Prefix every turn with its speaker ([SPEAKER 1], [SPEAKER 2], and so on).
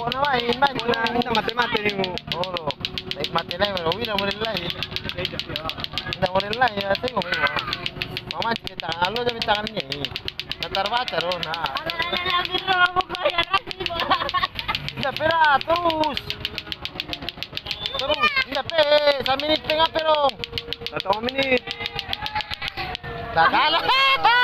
[SPEAKER 1] na main, main.
[SPEAKER 2] Una mate-mate mo.
[SPEAKER 1] Oo. Mati na yun, uwi na mo rin lang eh. Hindi mo rin lang eh, tingnan mo mo. Mama, kita ngalo dami tangan niya eh. Natarbatar oh na. Hindi, pero terus. Terus, hindi pe, sa minute nga pero.
[SPEAKER 2] 1 minute.
[SPEAKER 1] Nakala.